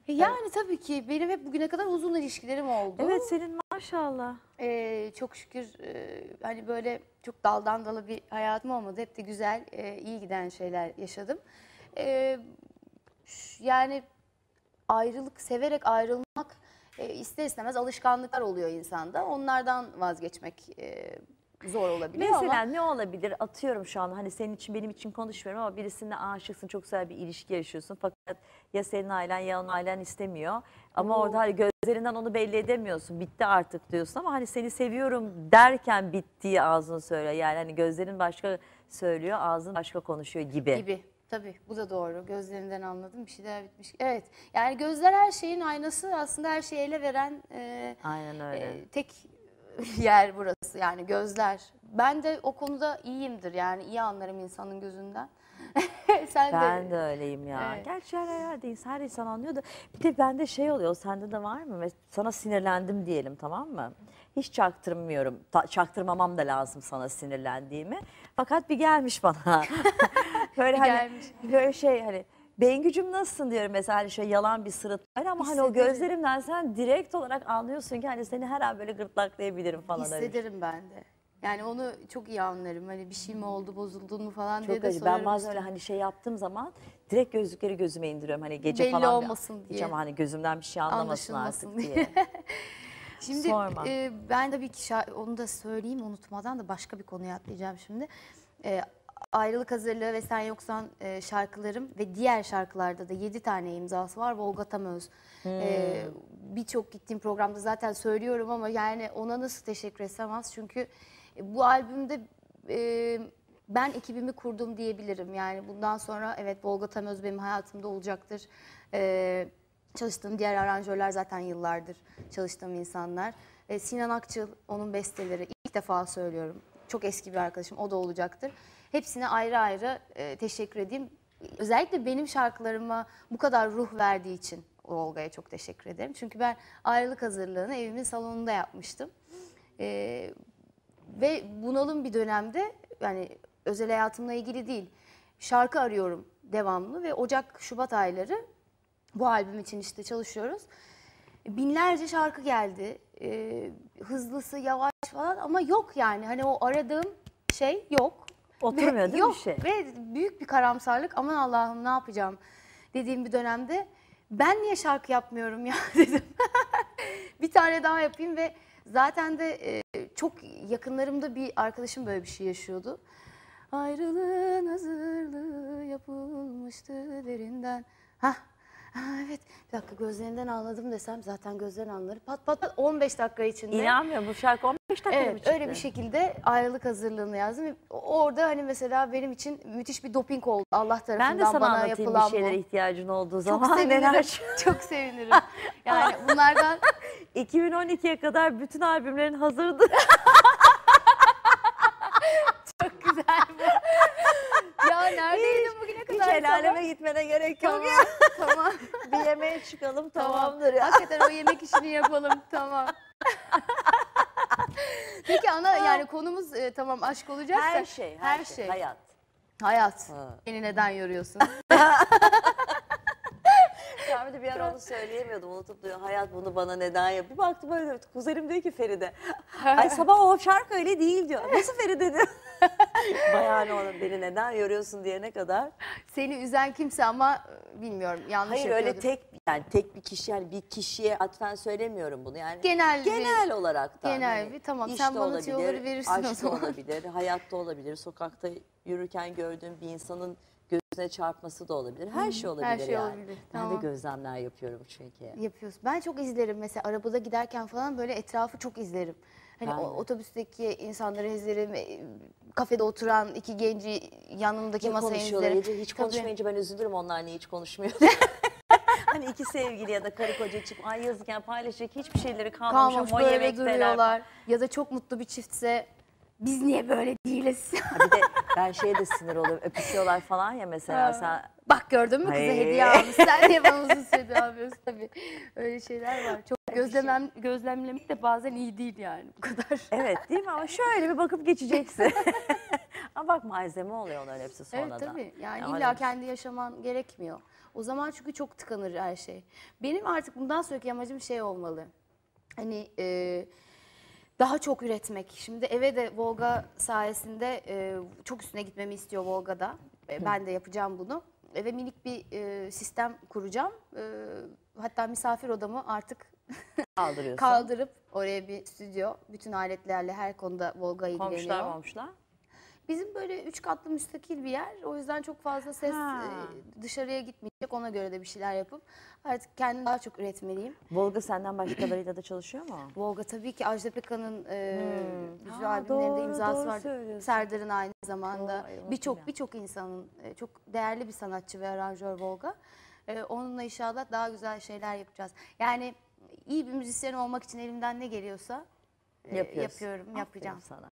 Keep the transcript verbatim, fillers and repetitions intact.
Yani evet. Tabii ki benim hep bugüne kadar uzun ilişkilerim oldu. Evet, senin maşallah. Ee, çok şükür e, hani böyle çok daldan dala bir hayatım olmadı. Hep de güzel, e, iyi giden şeyler yaşadım. Ee, yani ayrılık, severek ayrılmak e, ister istemez alışkanlıklar oluyor insanda. Onlardan vazgeçmek e, zor olabilir. Mesela ama... ne olabilir? Atıyorum şu an, hani senin için benim için konuşmuyorum ama birisine aşıksın, çok güzel bir ilişki yaşıyorsun. Fakat ya senin ailen ya onun ailen istemiyor. Ama Oo. orada hani gözlerinden onu belli edemiyorsun. Bitti artık diyorsun ama hani seni seviyorum derken bittiği ağzın söylüyor. Yani hani gözlerin başka söylüyor, ağzın başka konuşuyor gibi. Gibi. Tabii bu da doğru. Gözlerinden anladım, bir şeyler bitmiş. Evet. Yani gözler her şeyin aynası. Aslında her şeyi ele veren e, Aynen öyle. E, tek yer burası. Yani gözler. Ben de o konuda iyiyimdir. Yani iyi anlarım insanın gözünden. Sen ben de. de öyleyim ya. Evet. Gerçi her yerde insan, her insan anlıyor da. Bir de bende şey oluyor, sende de var mı? Sana sinirlendim diyelim, tamam mı? Hiç çaktırmıyorum. Ta, çaktırmamam da lazım sana sinirlendiğimi. Fakat bir gelmiş bana. böyle hani gelmiş. böyle şey hani Bengücüm nasılsın diyorum mesela, hani şöyle yalan bir sırıtmayla ama hani o gözlerimden sen direkt olarak anlıyorsun ki hani seni her an böyle gırtlaklayabilirim falan. Hissederim öyle. Ben de. Yani onu çok iyi anlarım. Hani bir şey mi oldu, bozuldun mu falan çok diye de acı. sorarım. Ben bazen öyle hani şey yaptığım zaman direkt gözlükleri gözüme indiriyorum. Hani gece belli falan olmasın bir, diye. Hiç ama hani gözümden bir şey anlamasın artık diye. diye. Şimdi e, ben tabii ki onu da söyleyeyim unutmadan da başka bir konuya atlayacağım şimdi. E, Ayrılık Hazırlığı ve Sen Yoksan e, şarkılarım ve diğer şarkılarda da yedi tane imzası var. Volga Tamöz. Hmm. E, Birçok gittiğim programda zaten söylüyorum ama yani ona nasıl teşekkür etsem az. Çünkü bu albümde e, ben ekibimi kurdum diyebilirim. Yani bundan sonra evet Volga Tamöz benim hayatımda olacaktır. E, Çalıştığım diğer aranjörler zaten yıllardır çalıştığım insanlar. E, Sinan Akçıl, onun besteleri, ilk defa söylüyorum. Çok eski bir arkadaşım, o da olacaktır. Hepsine ayrı ayrı e, teşekkür edeyim. Özellikle benim şarkılarıma bu kadar ruh verdiği için Olga'ya çok teşekkür ederim. Çünkü ben ayrılık hazırlığını evimin salonunda yapmıştım. E, ve bunalım bir dönemde, yani özel hayatımla ilgili değil, şarkı arıyorum devamlı ve Ocak, Şubat ayları bu albüm için işte çalışıyoruz. Binlerce şarkı geldi. Ee, hızlısı, yavaş falan ama yok yani. Hani o aradığım şey yok. Oturmuyor değil mi yok. bir şey? Ve büyük bir karamsarlık. Aman Allah'ım ne yapacağım dediğim bir dönemde ben niye şarkı yapmıyorum ya dedim. Bir tane daha yapayım ve zaten de e, çok yakınlarımda bir arkadaşım böyle bir şey yaşıyordu. Ayrılığın hazırlığı yapılmıştı derinden. Hah. Ha, evet, bir dakika gözlerinden anladım desem zaten gözlerin anları pat pat pat on beş dakika içinde. İnanmıyorum, bu şarkı on beş dakika evet, mı çıktı? Öyle bir şekilde ayrılık hazırlığını yazdım. Orada hani mesela benim için müthiş bir doping oldu Allah tarafından ben de sana bana anlatayım yapılan bir şeylere bu. ihtiyacın olduğu Çok zaman. sevinirim, Neler? çok sevinirim. Yani bunlardan... iki bin on ikiye kadar bütün albümlerin hazırdı. Çok güzel bu. Ya neredeydin bugüne kadar? Hiç el aleme gitmene gerek yok tamam, ya. Tamam. Bir yemeğe çıkalım, Tamam. tamamdır ya. Hakikaten o yemek işini yapalım, tamam. Peki ana, yani konumuz e, tamam aşk olacaksa. Her şey, her, her şey, şey. hayat. Hayat. Ha. Beni neden yoruyorsun? Ben de bir ara onu söyleyemiyordum, unutup duruyor. Hayat bunu bana neden yapıyor? Bir baktım öyle, kuzenim diyor ki Feride. Ay sabah o şarkı öyle değil diyor. Nasıl Feride diyor. Bayağı onu beni neden yoruyorsun diyene kadar. Seni üzen kimse ama bilmiyorum yanlış Hayır yapıyordur. öyle tek yani tek bir kişi, yani bir kişiye atfen söylemiyorum bunu yani. Genel genel bir, olarak da. Genel hani bir tamam iş sen de bana olabilir, tüyoları verirsin aşk o zaman. da olabilir, hayatta olabilir, sokakta yürürken gördüğüm bir insanın gözüne çarpması da olabilir. Her şey olabilir Her şey yani. olabilir. Ben Tamam. de gözlemler yapıyorum çünkü. Yapıyorsun. Ben çok izlerim mesela arabada giderken falan böyle etrafı çok izlerim. Hani o, otobüsteki insanları izlerim, e, kafede oturan iki genci yanımdaki Ne masaya konuşuyorlar? izlerim. Hiç Tabii. konuşmayınca ben üzülürüm, onlar niye hiç konuşmuyor. Hani iki sevgili ya da karı koca çıkıp ay yazıkken paylaşacak hiçbir şeyleri kalmamış, Kalmamış ama o böyle yemekteler. duruyorlar. Ya da çok mutlu bir çiftse biz niye böyle değiliz? Ha bir de ben şeye de sinir oluyorum, öpüşüyorlar falan ya mesela sen. Bak gördün mü kıza Hayır. hediye almış. Sen niye bana uzun süredir almıyorsun tabii. Öyle şeyler var. Çok gözlemlem, gözlemlemek de bazen iyi değil yani bu kadar. Evet değil mi, ama şöyle bir bakıp geçeceksin. Ama bak malzeme oluyor onların hepsi sonradan. Evet tabii yani yani illa kendi yaşaman gerekmiyor. O zaman çünkü çok tıkanır her şey. Benim artık bundan sonraki amacım şey olmalı. Hani e, daha çok üretmek. Şimdi eve de Volga sayesinde e, çok üstüne gitmemi istiyor Volga'da. E, ben de yapacağım bunu. E, ve minik bir e, sistem kuracağım. E, hatta misafir odamı artık Kaldırıyorsun. kaldırıp oraya bir stüdyo. Bütün aletlerle her konuda Volga ilgileniyor. Komşular komşular. Bizim böyle üç katlı müstakil bir yer. O yüzden çok fazla ses Ha. e, dışarıya gitmeyecek. Ona göre de bir şeyler yapıp artık kendim daha çok üretmeliyim. Volga senden başkalarıyla da çalışıyor mu? Volga tabii ki Ajda Pekkan'ın e, Hmm. bütün Ha, albümlerinde doğru, imzası doğru var. söylüyorsun. Serdar'ın aynı zamanda. Doğru, ay, Birçok unuttum ya. birçok insanın e, çok değerli bir sanatçı ve aranjör Volga. E, onunla inşallah daha güzel şeyler yapacağız. Yani iyi bir müzisyen olmak için elimden ne geliyorsa e, Yapıyorsun. yapıyorum, Aferin yapacağım. sana.